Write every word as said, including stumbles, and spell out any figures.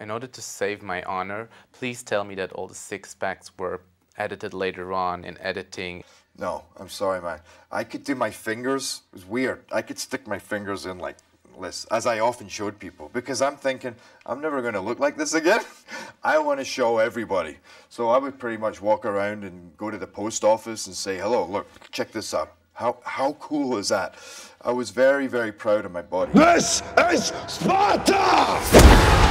In order to save my honor, please tell me that all the six packs were edited later on in editing. No, I'm sorry, man. I could do my fingers. It was weird. I could stick my fingers in like this, as I often showed people, because I'm thinking, I'm never going to look like this again. I want to show everybody. So I would pretty much walk around and go to the post office and say, hello, look, check this out. How, how cool is that? I was very, very proud of my body. This is Sparta!